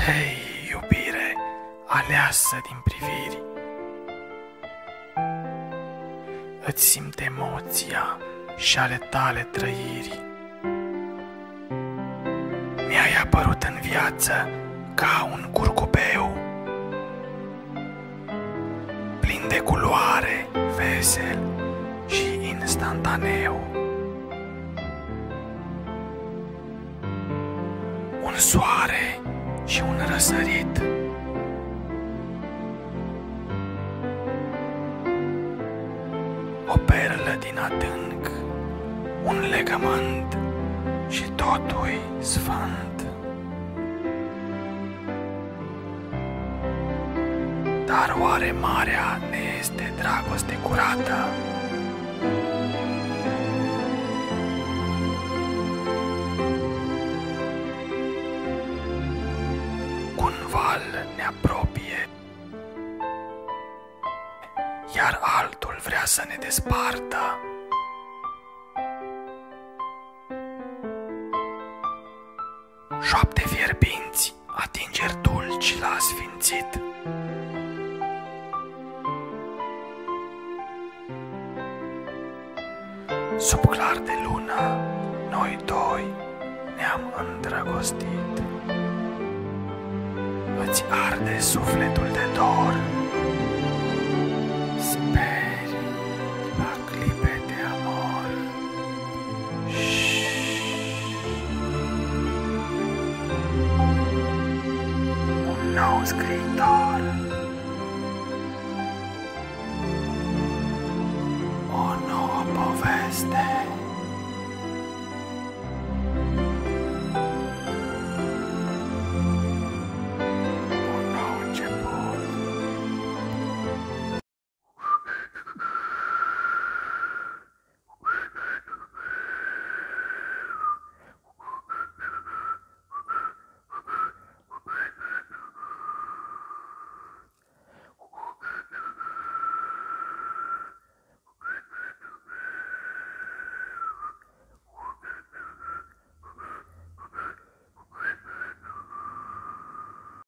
Hei, iubire, aleasă din priviri, îți simt emoția și ale tale trăiri. Mi-ai apărut în viață ca un curcubeu, plin de culoare, vesel și instantaneu. Un soare și un răsărit, o perlă din adânc, un legământ și totul sfânt. Dar oare marea ne este dragoste curată? Un val ne apropie, iar altul vrea să ne despartă. Șoapte fierbinți, atingeri dulci l-a sfințit. Sub clar de lună, noi doi ne-am îndrăgostit. Îți arde sufletul de dor, speri la clipe de amor. Un nou scriitor.